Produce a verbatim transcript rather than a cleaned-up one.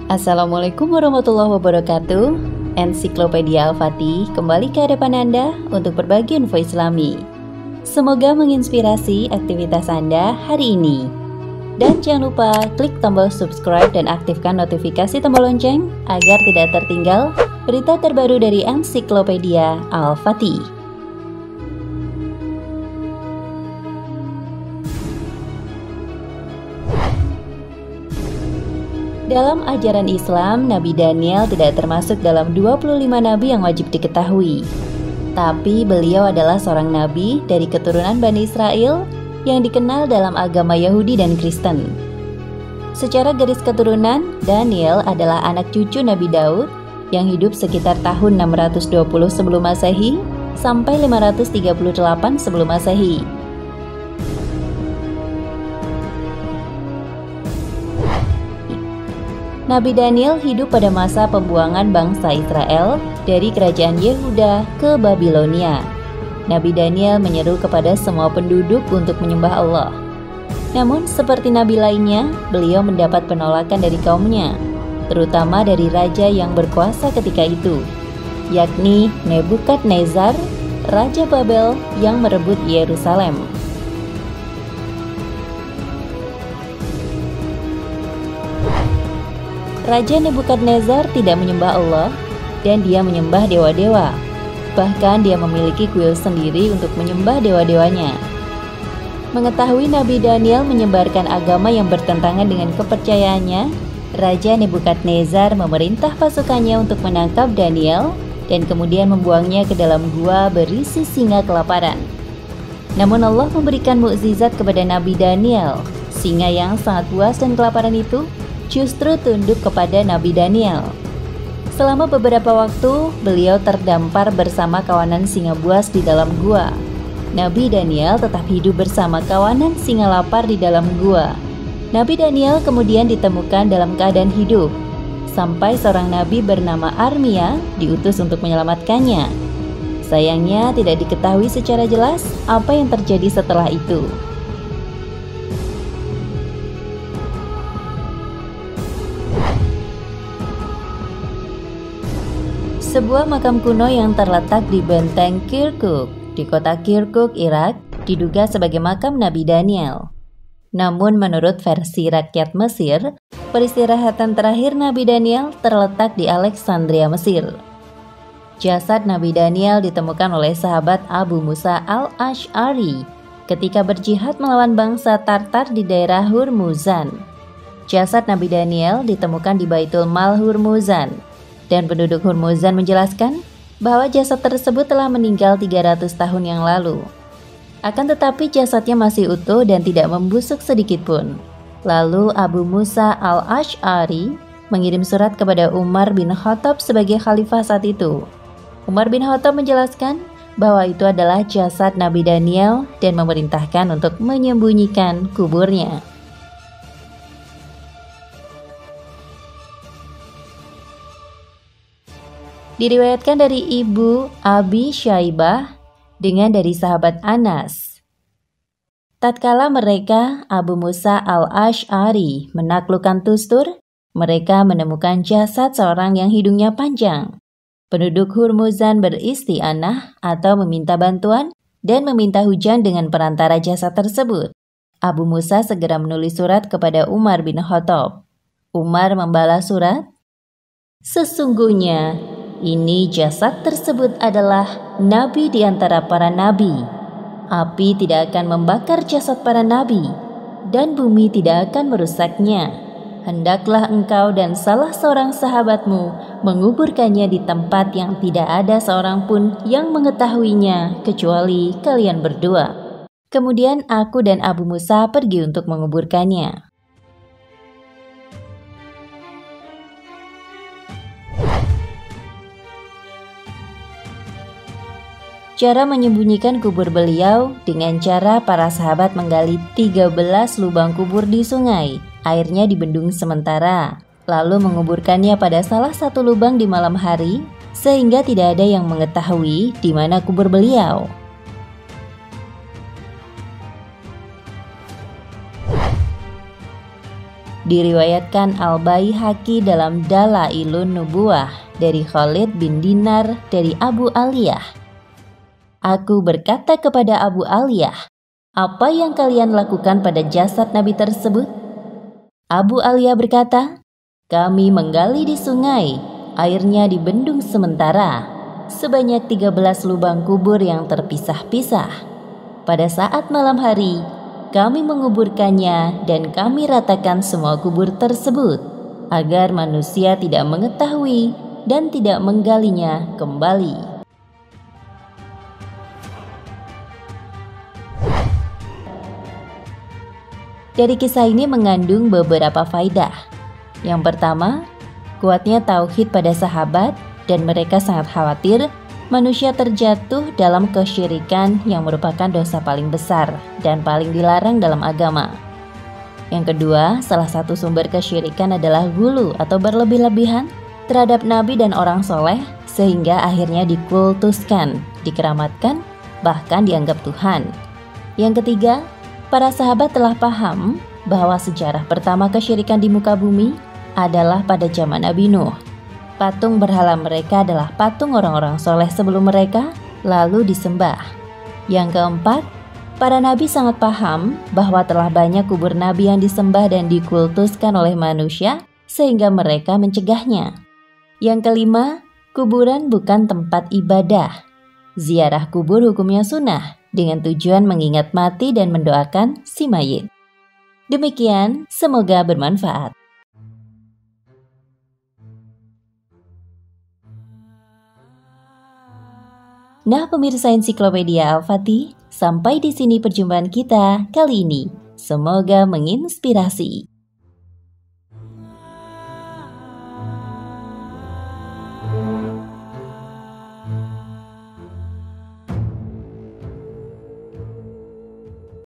Assalamualaikum warahmatullahi wabarakatuh. Ensiklopedia Al-Fatih kembali ke hadapan Anda untuk berbagi info Islami. Semoga menginspirasi aktivitas Anda hari ini. Dan jangan lupa klik tombol subscribe dan aktifkan notifikasi tombol lonceng agar tidak tertinggal berita terbaru dari Ensiklopedia Al-Fatih. Dalam ajaran Islam, Nabi Daniel tidak termasuk dalam dua puluh lima nabi yang wajib diketahui. Tapi beliau adalah seorang nabi dari keturunan Bani Israel yang dikenal dalam agama Yahudi dan Kristen. Secara garis keturunan, Daniel adalah anak cucu Nabi Daud yang hidup sekitar tahun enam ratus dua puluh sebelum Masehi sampai lima ratus tiga puluh delapan sebelum Masehi. Nabi Daniel hidup pada masa pembuangan bangsa Israel dari kerajaan Yehuda ke Babilonia. Nabi Daniel menyeru kepada semua penduduk untuk menyembah Allah. Namun seperti nabi lainnya, beliau mendapat penolakan dari kaumnya, terutama dari raja yang berkuasa ketika itu, yakni Nebukadnezar, Raja Babel yang merebut Yerusalem. Raja Nebukadnezar tidak menyembah Allah dan dia menyembah dewa-dewa. Bahkan dia memiliki kuil sendiri untuk menyembah dewa-dewanya. Mengetahui Nabi Daniel menyebarkan agama yang bertentangan dengan kepercayaannya, Raja Nebukadnezar memerintah pasukannya untuk menangkap Daniel dan kemudian membuangnya ke dalam gua berisi singa kelaparan. Namun Allah memberikan mukjizat kepada Nabi Daniel. Singa yang sangat puas dan kelaparan itu justru tunduk kepada Nabi Daniel. Selama beberapa waktu, beliau terdampar bersama kawanan singa buas di dalam gua. Nabi Daniel tetap hidup bersama kawanan singa lapar di dalam gua. Nabi Daniel kemudian ditemukan dalam keadaan hidup, sampai seorang nabi bernama Armia diutus untuk menyelamatkannya. Sayangnya tidak diketahui secara jelas apa yang terjadi setelah itu. Sebuah makam kuno yang terletak di benteng Kirkuk di kota Kirkuk, Irak, diduga sebagai makam Nabi Daniel. Namun menurut versi rakyat Mesir, peristirahatan terakhir Nabi Daniel terletak di Alexandria, Mesir. Jasad Nabi Daniel ditemukan oleh sahabat Abu Musa al-Ash'ari ketika berjihad melawan bangsa Tartar di daerah Hurmuzan. Jasad Nabi Daniel ditemukan di Baitul Mal Hurmuzan. Dan penduduk Hurmuzan menjelaskan bahwa jasad tersebut telah meninggal tiga ratus tahun yang lalu. Akan tetapi jasadnya masih utuh dan tidak membusuk sedikit pun. Lalu Abu Musa al-Ash'ari mengirim surat kepada Umar bin Khattab sebagai khalifah saat itu. Umar bin Khattab menjelaskan bahwa itu adalah jasad Nabi Daniel dan memerintahkan untuk menyembunyikan kuburnya. Diriwayatkan dari ibu Abi Syaibah dengan dari sahabat Anas. Tatkala mereka, Abu Musa al-Ash'ari, menaklukkan Tustur, mereka menemukan jasad seorang yang hidungnya panjang. Penduduk Hurmuzan beristianah atau meminta bantuan dan meminta hujan dengan perantara jasad tersebut. Abu Musa segera menulis surat kepada Umar bin Khattab. Umar membalas surat, "Sesungguhnya ini jasad tersebut adalah nabi di antara para nabi. Api tidak akan membakar jasad para nabi, dan bumi tidak akan merusaknya. Hendaklah engkau dan salah seorang sahabatmu menguburkannya di tempat yang tidak ada seorang pun yang mengetahuinya kecuali kalian berdua." Kemudian aku dan Abu Musa pergi untuk menguburkannya. Cara menyembunyikan kubur beliau dengan cara para sahabat menggali tiga belas lubang kubur di sungai. Airnya dibendung sementara, lalu menguburkannya pada salah satu lubang di malam hari, sehingga tidak ada yang mengetahui di mana kubur beliau. Diriwayatkan Al-Baihaqi dalam Dalailun Nubuwah dari Khalid bin Dinar dari Abu Aliyah. Aku berkata kepada Abu Aliyah, apa yang kalian lakukan pada jasad Nabi tersebut? Abu Aliyah berkata, kami menggali di sungai, airnya dibendung sementara, sebanyak tiga belas lubang kubur yang terpisah-pisah. Pada saat malam hari, kami menguburkannya dan kami ratakan semua kubur tersebut, agar manusia tidak mengetahui dan tidak menggalinya kembali. Dari kisah ini mengandung beberapa faidah. Yang pertama, kuatnya tauhid pada sahabat dan mereka sangat khawatir manusia terjatuh dalam kesyirikan yang merupakan dosa paling besar dan paling dilarang dalam agama. Yang kedua, salah satu sumber kesyirikan adalah gulu atau berlebih-lebihan terhadap nabi dan orang soleh sehingga akhirnya dikultuskan, dikeramatkan, bahkan dianggap Tuhan. Yang ketiga, para sahabat telah paham bahwa sejarah pertama kesyirikan di muka bumi adalah pada zaman Nabi Nuh. Patung berhala mereka adalah patung orang-orang soleh sebelum mereka, lalu disembah. Yang keempat, para nabi sangat paham bahwa telah banyak kubur nabi yang disembah dan dikultuskan oleh manusia, sehingga mereka mencegahnya. Yang kelima, kuburan bukan tempat ibadah. Ziarah kubur hukumnya sunnah, dengan tujuan mengingat mati dan mendoakan si mayit. Demikian, semoga bermanfaat. Nah, pemirsa Ensiklopedia Al-Fatih, sampai di sini perjumpaan kita kali ini. Semoga menginspirasi.